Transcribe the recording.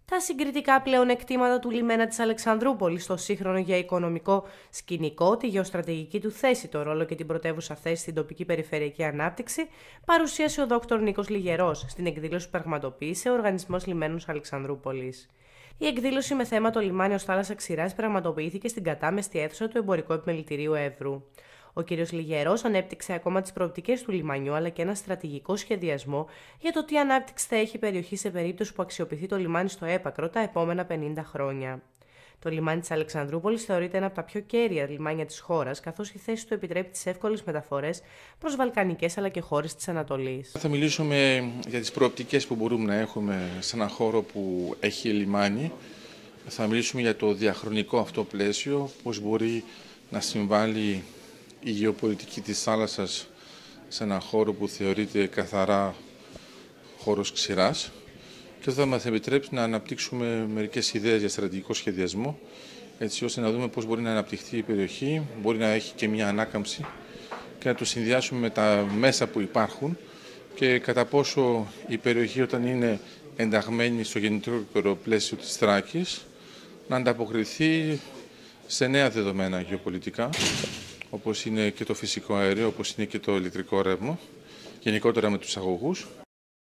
Τα συγκριτικά πλεονεκτήματα του λιμένα της Αλεξανδρούπολης στο σύγχρονο γεωοικονομικό σκηνικό, τη γεωστρατηγική του θέση, το ρόλο και την πρωτεύουσα θέση στην τοπική περιφερειακή ανάπτυξη, παρουσίασε ο Δ. Νίκος Λιγερός στην εκδήλωση που πραγματοποίησε ο Οργανισμός Λιμένους Αλεξανδρούπολης. Η εκδήλωση με θέμα το λιμάνι ως θάλασσα ξηράς πραγματοποιήθηκε στην κατάμεστη αίθουσα του Εμπορικού Επιμελητηρίου Εύρου. Ο κ. Λιγερός ανέπτυξε ακόμα τις προοπτικές του λιμανιού αλλά και ένα στρατηγικό σχεδιασμό για το τι ανάπτυξη θα έχει η περιοχή σε περίπτωση που αξιοποιηθεί το λιμάνι στο έπακρο τα επόμενα 50 χρόνια. Το λιμάνι της Αλεξανδρούπολης θεωρείται ένα από τα πιο κέρια λιμάνια της χώρας, καθώς η θέση του επιτρέπει τις εύκολες μεταφορές προς βαλκανικές αλλά και χώρες της Ανατολής. Θα μιλήσουμε για τις προοπτικές που μπορούμε να έχουμε σε έναν χώρο που έχει λιμάνι. Θα μιλήσουμε για το διαχρονικό αυτό πλαίσιο, πώς μπορεί να συμβάλλει η γεωπολιτική της θάλασσας σε έναν χώρο που θεωρείται καθαρά χώρος ξηράς. Και αυτό θα μας επιτρέψει να αναπτύξουμε μερικές ιδέες για στρατηγικό σχεδιασμό, έτσι ώστε να δούμε πώς μπορεί να αναπτυχθεί η περιοχή, μπορεί να έχει και μια ανάκαμψη και να το συνδυάσουμε με τα μέσα που υπάρχουν και κατά πόσο η περιοχή, όταν είναι ενταγμένη στο γενικότερο πλαίσιο της Θράκης, να ανταποκριθεί σε νέα δεδομένα γεωπολιτικά, όπως είναι και το φυσικό αέριο, όπως είναι και το ηλεκτρικό ρεύμα, γενικότερα με τους αγωγούς.